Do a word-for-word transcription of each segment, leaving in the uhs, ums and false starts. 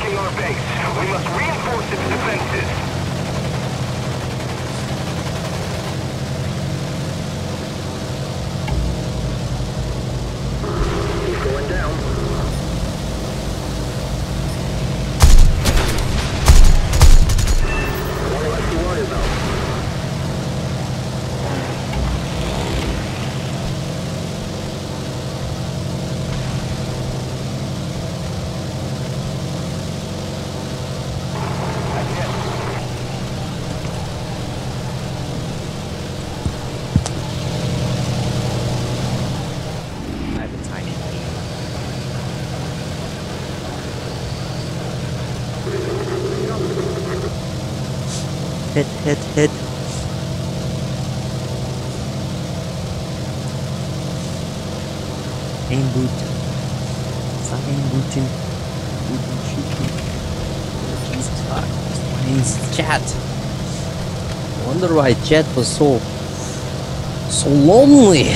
approaching our base. We must reinforce its defenses. He's going down. One less to worry about. Hit, hit, hit. Aim boot. It's not aim booting. Booting, shooting. Jesus fuck. Please, chat. I wonder why chat was so so lonely.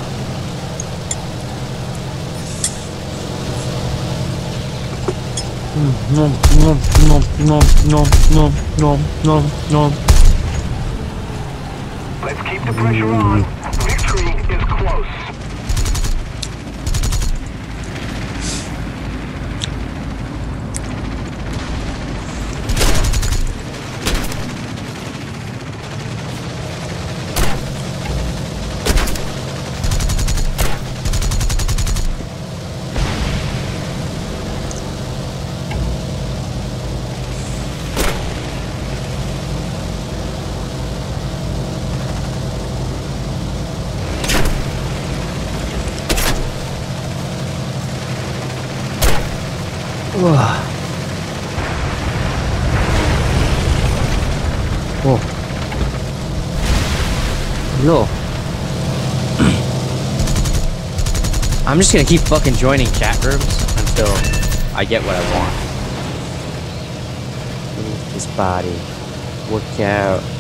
No, no, no, no, no, no, no, no, no. Let's keep the pressure on. Victory is close. Whoa. Hello. I'm just gonna keep fucking joining chat rooms until I get what I want. Move this body. Work out.